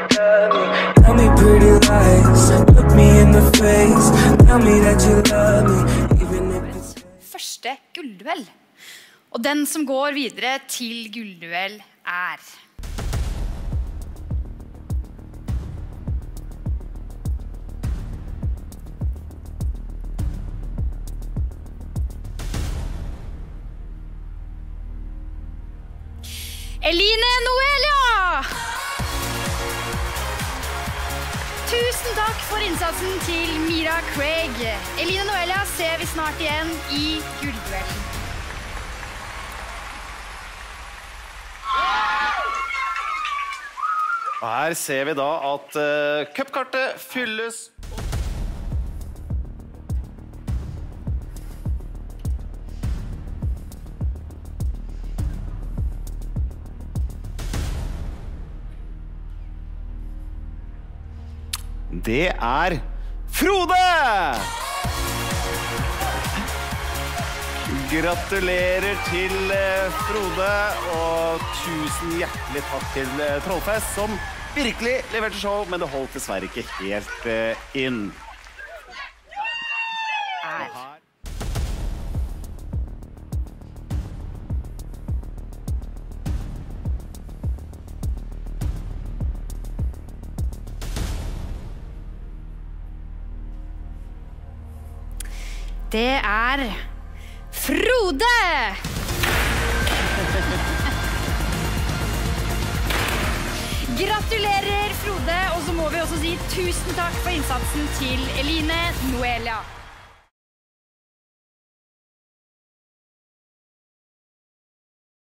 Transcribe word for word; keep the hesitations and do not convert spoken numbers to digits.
Tell me pretty lies, look me in the face, tell me that you love me, even if it's... Første gullduell. Og den som går videre til gullduell er... Eline Noelia! Tusen takk for innsatsen til Mira Craig. Eline Noelia ser vi snart igjen i gullduellen. Og her ser vi da at uh, cupkartet fylles. Det er Frode! Gratulerer til Frode, og tusen hjertelig takk til Trollfest, som virkelig leverte show, men det holdt dessverre ikke helt inn. Det er Frode! Gratulerer, Frode, og så må vi også si tusen takk for innsatsen til Eline Noelia.